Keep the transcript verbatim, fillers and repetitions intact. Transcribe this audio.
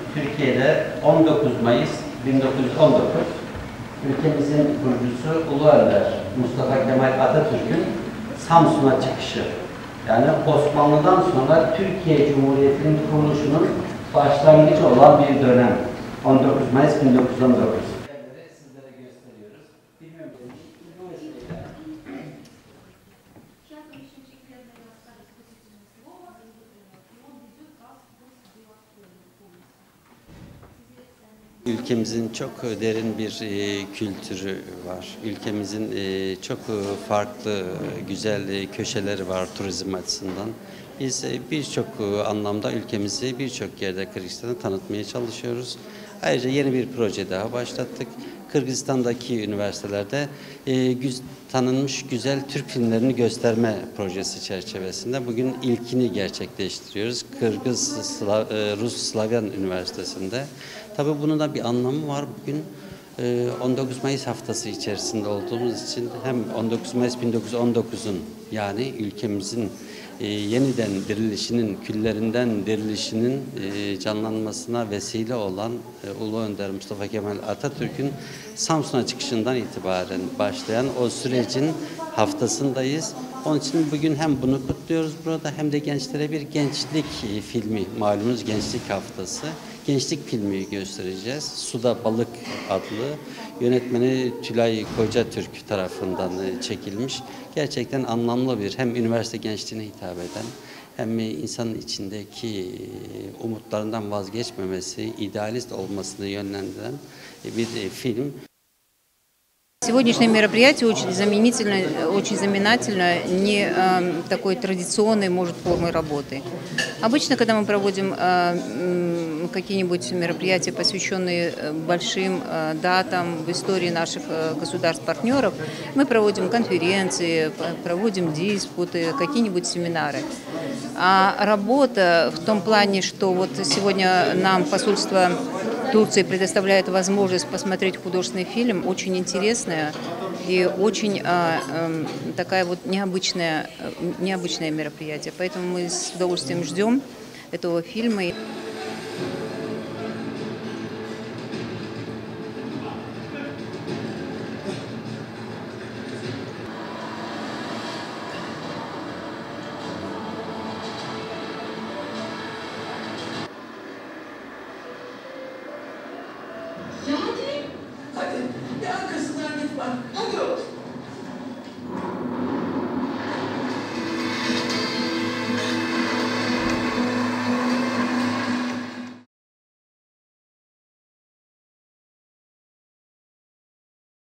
Türkiye'de on dokuz Mayıs bin dokuz yüz on dokuz ülkemizin kurucusu Ulu Önder Mustafa Kemal Atatürk'ün Samsun'a çıkışı. Yani Osmanlı'dan sonra Türkiye Cumhuriyeti'nin kuruluşunun başlangıcı olan bir dönem. on dokuz Mayıs bin dokuz yüz on dokuz. Sizlere gösteriyoruz. Bilmiyorum. Ülkemizin çok derin bir e, kültürü var. Ülkemizin e, çok farklı, güzel e, köşeleri var turizm açısından. Biz e, birçok anlamda ülkemizi birçok yerde Kırgızistan'da tanıtmaya çalışıyoruz. Ayrıca yeni bir proje daha başlattık. Kırgızistan'daki üniversitelerde e, güz, tanınmış güzel Türk filmlerini gösterme projesi çerçevesinde bugün ilkini gerçekleştiriyoruz. Kırgız Slav, e, Rus Slavyan Üniversitesi'nde. Tabii bunun da bir anlamı var. Bugün e, on dokuz Mayıs haftası içerisinde olduğumuz için hem on dokuz Mayıs bin dokuz yüz on dokuzun yani ülkemizin e, yeniden dirilişinin, küllerinden dirilişinin e, canlanmasına vesile olan e, Ulu Önder Mustafa Kemal Atatürk'ün Samsun'a çıkışından itibaren başlayan o sürecin haftasındayız. Onun için bugün hem bunu kutluyoruz burada hem de gençlere bir gençlik filmi, malumunuz Gençlik Haftası. Gençlik filmi göstereceğiz. Suda Balık adlı, yönetmeni Tülay Kocatürk tarafından çekilmiş. Gerçekten anlamlı bir, hem üniversite gençliğine hitap eden hem insanın içindeki umutlarından vazgeçmemesi, idealist olmasını yönlendiren bir film. Сегодняшнее мероприятие очень знаменательно, очень знаменательно не э, такой традиционной, может, формы работы. Обычно, когда мы проводим э, какие-нибудь мероприятия, посвященные большим э, датам в истории наших э, государств-партнеров, мы проводим конференции, проводим диспуты, какие-нибудь семинары. А работа в том плане, что вот сегодня нам посольство Турции предоставляет возможность посмотреть художественный фильм, очень интересная и очень а, а, такая вот необычная, необычное мероприятие. Поэтому мы с удовольствием ждем этого фильма. Ya hadi, hadi. Ya arkasından git bak. Hadi oğlum.